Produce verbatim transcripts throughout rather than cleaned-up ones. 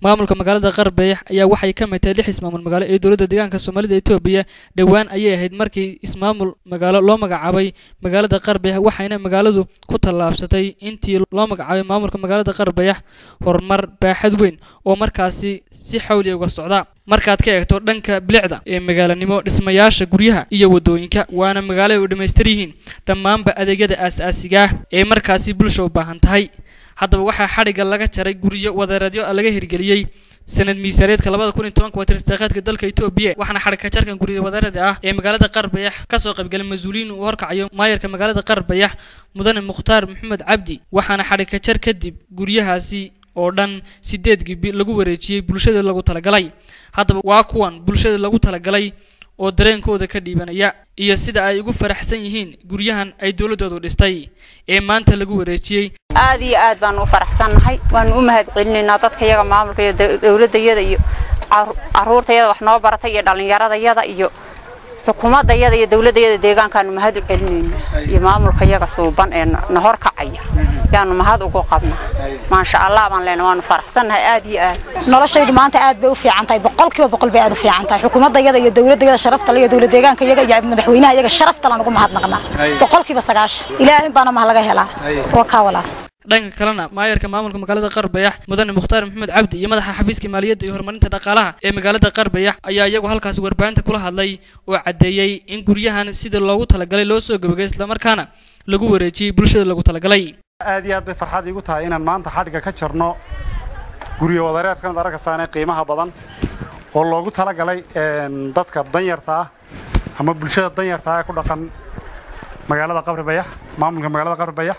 maamulka magaalada Qarbeex ayaa waxay ka mid tahay lix ismaamul magaalo ee dowladda deegaanka Soomaalida Itoobiya dhawaan ayay ahayd markii ismaamul magaalo loo magacaabay magaalada Qarbeex waxayna magaaladu ku tallaabsatay intii loo magacaabay maamulka magaalada Qarbeex horumar baaxad weyn oo markaasi si xawli uga socda markaad ka eegto dhanka bilicda ee magaalanimo dhismayaasha guryaha iyo wadooyinka waana magaalo ay u dhameystir yihiin dhammaanba adeegyada aasaasiga ah ee markaasi bulshada u baahan tahay haddaba waxa xariga laga jaray guriyo wadareedyo laga hirgeliyay sanad miisaaneedka laba kun iyo toban waa tiristaqaadka dalka Itoobiya waxaana xariga jarkan guriyo wadareed ah ee magaalada Qarbeex ka soo qaybgalay mas'uuliyiin u horkacayo maayarka magaalada Qarbeex mudane Mukhtaar Maxamed Cabdi waxaana xariga jar kadib guriyahaasi oo dhan sideed gibi lagu wareejiyay bulshada lagu talagalay haddaba waa kuwan bulshada lagu talagalay oo dareenkooda ka dhiibanaya iyo sida ay ugu faraxsan yihiin guryahan ay dawladoodu dhistay ee maanta lagu wareejiyay aad iyo aad baan u faraxsanahay waan u mahadcelinaynaa dadka iyaga maamulka iyo dawladayada iyo caruurtayada wax noo baratay iyo dhalinyaradayada iyo xukuumadayada iyo dawladayada deegaanka u mahad celinaynaa iyo maamulka iyaga suuban ee na horkacaya yaanu mahad ugu qabnaa ma sha Allah baan leenahay waan faraxsanahay aad iyo aad noloshaydu maanta aad bay u fiican tahay boqolkiiba boqol bay aad u fiican tahay xukuumadayada iyo dawladayada sharafta leh iyo dawladda deegaanka iyaga iyo madaxweynaha iyaga sharafta la ugu mahadnaqnaa boqolkiiba sagaashan ilaahay baana ma laga helaa oo ka walaal dhanka kalena maayarka maamulka magaalada Qarbeex mudane Mukhtaar Maxamed Cabdi iyo madaxa xafiiska maaliyadda iyo horumarinta dhaqaalaha ee magaalada Qarbeex ayaa iyagu halkaas warbaahinta kula hadlay oo cadeeyay in guryahan sida loogu talagalay loo soo gabagay isla markaana lagu wareejiyay bulshada lagu talagalay aad iyo aad bay farxad igu tahay inaan maanta xadhiga ka jarno guriyo wadareedkan daraka saanay qiimaha badan oo loogu talagalay dadka danyarta ah ama bulshada danyarta ah ku dhaqan magaalada Qarbeex maamulka magaalada Qarbeex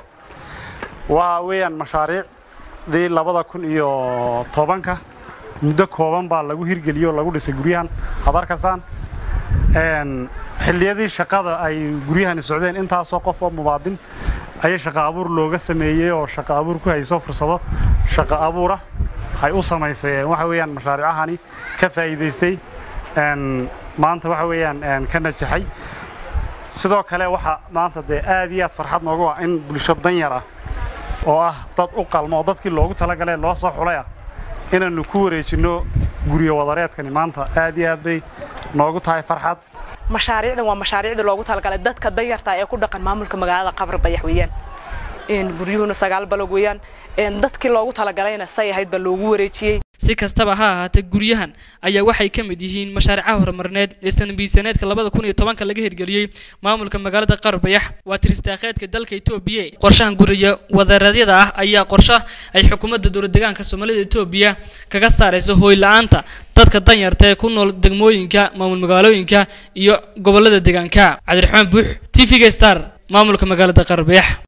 waa weeyaan mashaariicdii laba kun iyo toban-ka muddo kooban baa lagu hirgeliyo lagu dhisay guryahan hadarkasaan een xilliyadii shaqada ay guryahan socdeen intaas oo qof oo mubaadin ay shaqo abuur looga sameeyay oo shaqo abuur ku hayso fursado shaqo abuura ay u sameeyeen waxa weeyaan mashaariicahani ka faa'iideystay een maanta waxa weeyaan een ka najaxay sidoo kale waxa maanta de aad iyo aad farxad noogu ah in bulshada danyar ah oo ah dad u qalmo dadkii loogu talagalay loo soo xulay inaanu ku wareejino guriyo wadareedkan maanta aad iyo aad bay noogu tahay farxad mashaariicdan waa mashaariicda loogu talagalay dadka danyarta ee ku dhaqan maamulka magaalada Qarbeex weeyaan in guryuhuna sagaal balog weeyaan in dadkii loogu talagalayna say ahayd ba loogu wareejiyay si kastaba ha ahaatee guryahan ayaa waxay ka mid yihiin mashaariicaha horumarineed ee sanad miisaaneedka laba kun iyo toban-ka laga hirgeliyay maamulka magaalada Qarbeex waa tiristaqaadka dalka Itoobiya qorshahan guriyo wadareedyada ah ayaa qorshe ay xukuumadda dowladda deegaanka Soomaalida Itoobiya kaga saarayso hooy la'aanta dadka danyarta ee ku nool degmooyinka maamul magaalooyinka iyo gobolada deegaanka Cabdiraxmaan Buux T V Star maamulka magaalada Qarbeex.